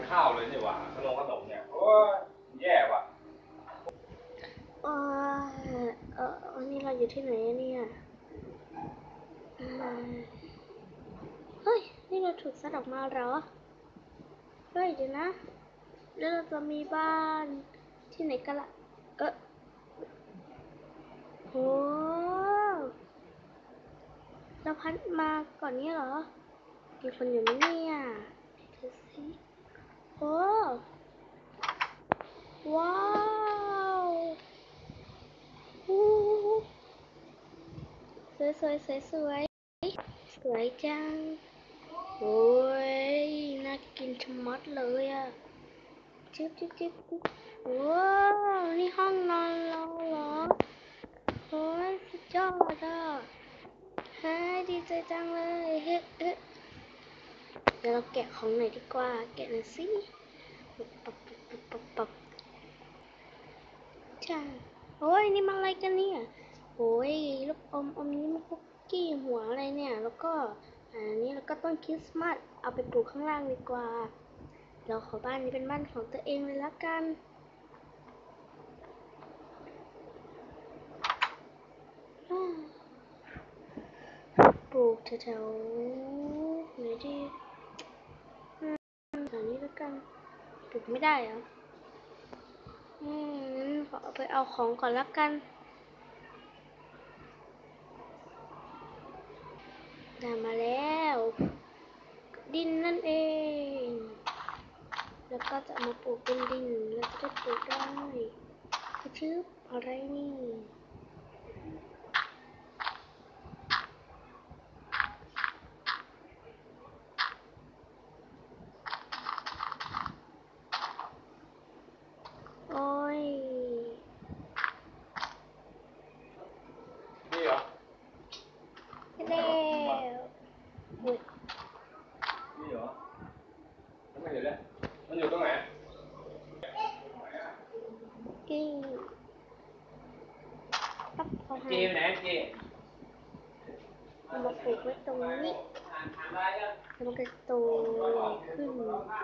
ข้าวเลยนี่หว่าขนมเนี่ยโอ้ยแย่ว่ะวันนี้เราอยู่ที่ไหนเนี่ยเฮ้ยนี่เราถูกซัดออกมาเหรอเฮ้ยเดี๋ยวนะแล้วเราจะมีบ้านที่ไหนกันล่ะโหเราพัดมาก่อนนี้เหรอมีคนอยู่ไหมเนี่ยดูสิโอ้ว้าวสวยสวยสวยสวยสวยจังโอ้ยน่ากินชะมัดเลยอ่ะจิ๊บจิ๊บจิ๊บว้าวนี่ห้องนอนเราเหรอโอ้ยสุดยอดอ่ะเฮ้ยดีใจจังเลยเฮ้เเดี๋ยวเราแกะของหน่อยดีกว่าแกะหน่อยสิปับจ้าโอ้ยนี่มันอะไรกันเนี่ยโอ้ยลูกอมนี้มันคุกกี้หัวอะไรเนี่ยแล้วก็อันนี้แล้วก็ต้นคริสต์มาสเอาไปปลูกข้างล่างดีกว่าเราขอบ้านนี้เป็นบ้านของตัวเองเลยละกันปลูกแถวๆไหนดีแถวนี้ละกันปลูกไม่ได้เหรอขอไปเอาของก่อนละกันได้มาแล้วดินนั่นเองแล้วก็จะเอามาปลูกเป็นดินแล้วจะปลูกได้คือชื่ออะไรนี่โอ้ยนี่เหรอแล้วอุ้ยนี่เหรอไม่เห็นเลยมันอยู่ตรงไหนกี้ปั๊บเอาให้เจไปไหนเจเอามาปลูกไว้ตรงนี้แล้วมันก็โตใหญ่ขึ้น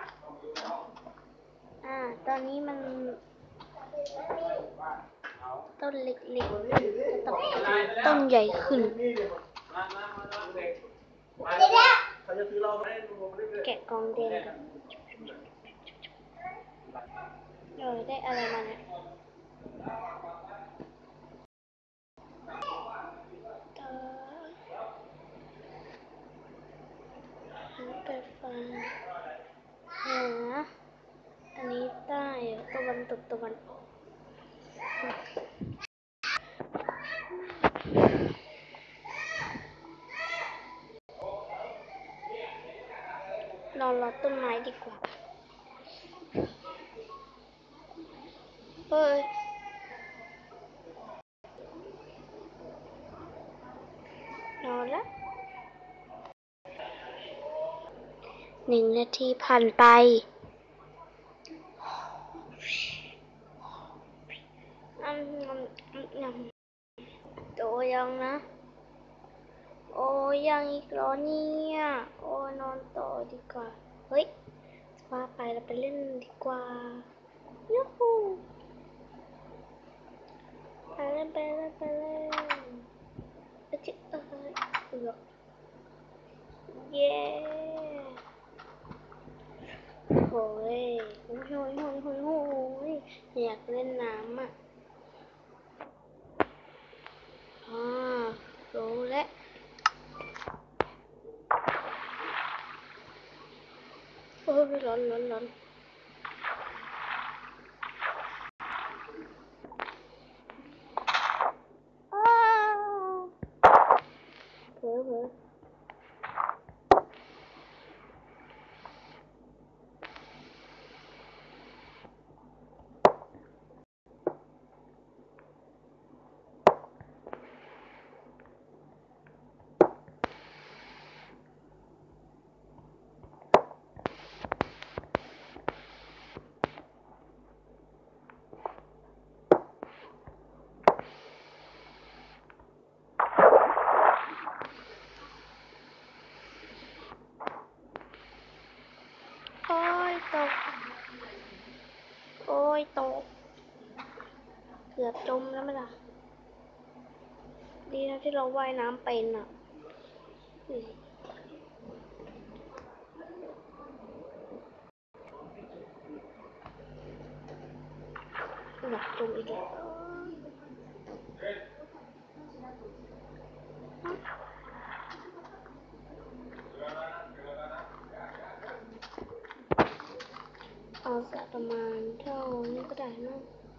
ตอนนี้มันต้นเล็กๆจะต้องต้นใหญ่ขึ้นแกะกองแดงกันได้อะไรมาเนี่ยเปิดไฟเหนืออันนี้ใต้ตะวันตกตะวันออกนอนรอต้นไม้ดีกว่าเฮ้ยนอนแล้ว1 นาทีผ่านไปโตยังนะโอ้ยังอีกเหรอเนี่ยโอ้นอนต่อดีกว่าเฮ้ยว่าไปเราไปเล่นดีกว่ายูฮูไปเล่นไปเล่นไปเล่นเย้โอ้ยโอ้ยโอ้ยโอ้ยโอ้ยโอ้ยอยากเล่นน้ำอ่ะรู้แล้วโอ้ยร้อนร้อนร้อนเผลอตกโอ้ยตกเกือบจมแล้วไหมล่ะดีนะที่เราว่ายน้ำเป็นอ่ะอยากจมอีกแล้วเอาสักประมาณเท่านี้ก็ได้นะ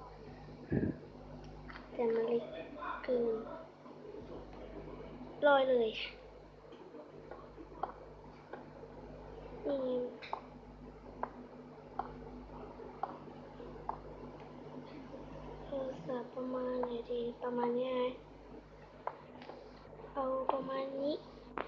แต่มันเล็กเกินลอยเลยนี่เอาสักประมาณไหนดีประมาณนี้ไงเอาประมาณนี้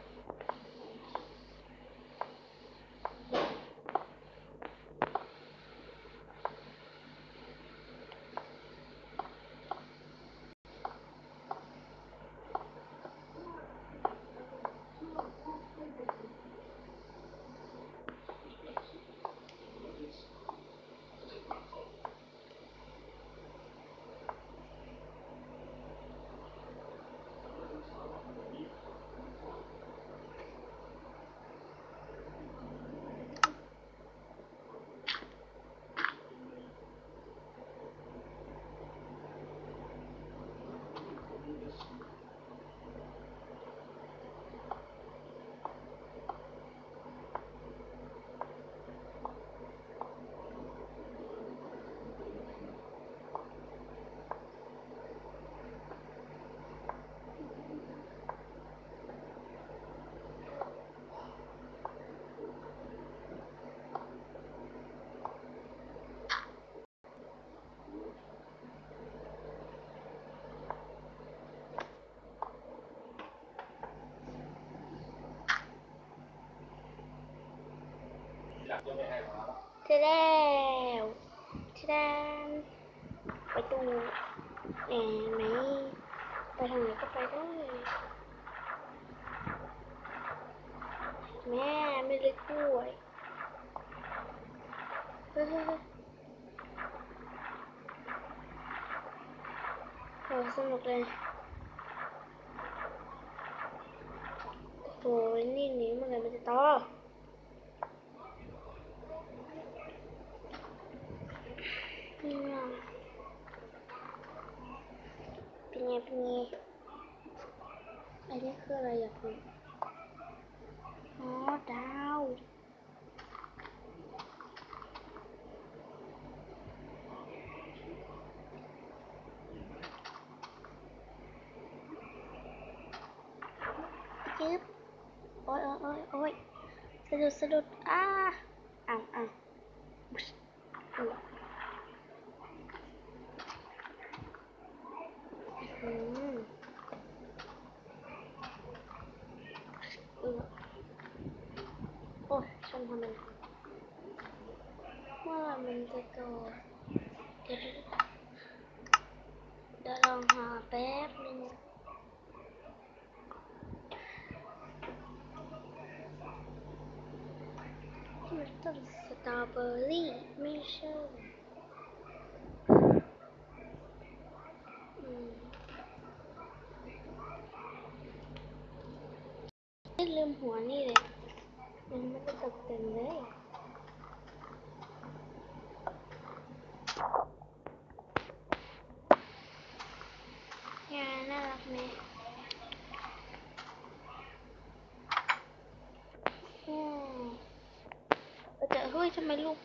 เสร็จแล้วที่ด้านประตูไหนไปทางไหนก็ไปได้แม่ไม่เล็กด้วยเฮ้ยโหสนุกเลยโอ้ยนี่หนีเมื่อไหร่มันจะโตเป็นไงเป็นไงอันนี้คืออะไรอยากรู้อ๋อดาวจึ๊บโอ้ยสะดุดอ้าวอืมอืมโอ้ยชนทำไมเมื่อมันจะโตเดี๋ยวลองหาแป๊บนึงมันต้นสตรอเบอรี่ไม่ใช่อืมไม่ลืมหัวนี่เลยยังไม่ได้ตกแต่งเลยงานน่ารักไหมอืมแต่เฮ้ยทำไมลูก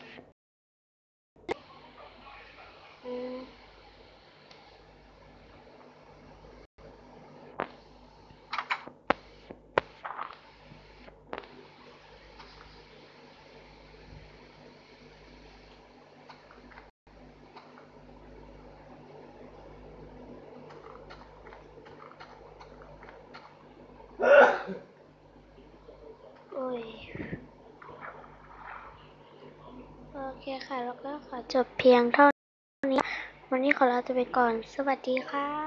อืมโอ้ยโอเคค่ะแล้วก็ขอจบเพียงเท่านี้วันนี้ขอลาตัวไปก่อนสวัสดีค่ะ